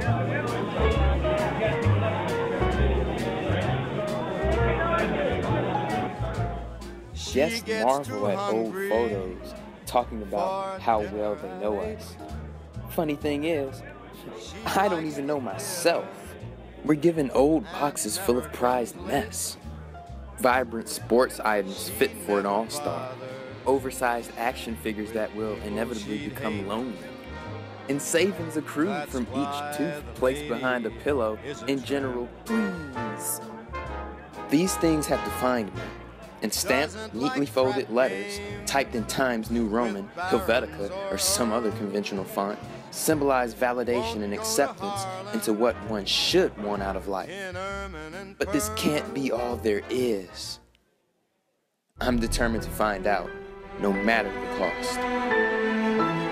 Just marvel at old photos talking about how well they know us. Funny thing is, I don't even know myself. We're given old boxes full of prized mess. Vibrant sports items fit for an all-star. Oversized action figures that will inevitably become lonely. And savings accrued from each tooth placed behind a pillow in general please. These things have defined me. In stamped, neatly folded letters, typed in Times New Roman, Helvetica, or some other conventional font, symbolize validation and acceptance into what one should want out of life. But this can't be all there is. I'm determined to find out, no matter the cost.